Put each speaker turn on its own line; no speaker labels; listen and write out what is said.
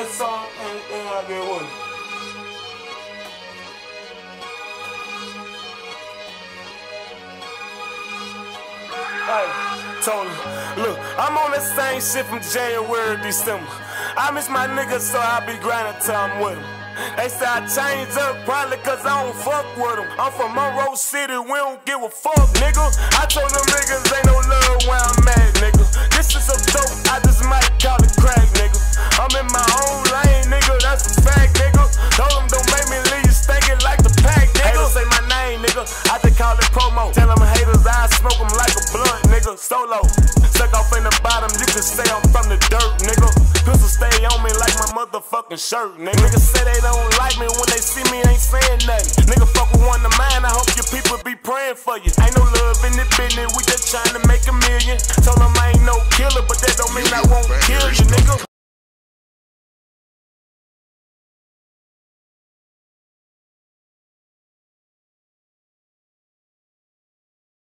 that song, and I get one. Hey, told him, look, I'm on that same shit from January to December. I miss my niggas, so I be grinding till I'm with them. They say I changed up, probably cause I don't fuck with them. I'm from Monroe City, we don't give a fuck, nigga. I told them niggas ain't no love where I'm at, nigga. This is a dope, I just might call it crack, nigga. I'm in my own lane, nigga, that's a fact, nigga. Told them don't make me leave you stinking like the pack, nigga. Haters say my name, nigga, I just call it promo. Tell them haters I smoke them like a blunt, nigga. Solo, stuck off in the bottom, you can say I'm from the dirt, nigga. Pistol stay on me like my motherfucking shirt, nigga. Niggas say they don't like me when they see me, ain't saying nothing. Nigga, fuck with one of mine, I hope your people be praying for you. Ain't no love in the business, we just trying to make a million. Told them I ain't no killer, but that don't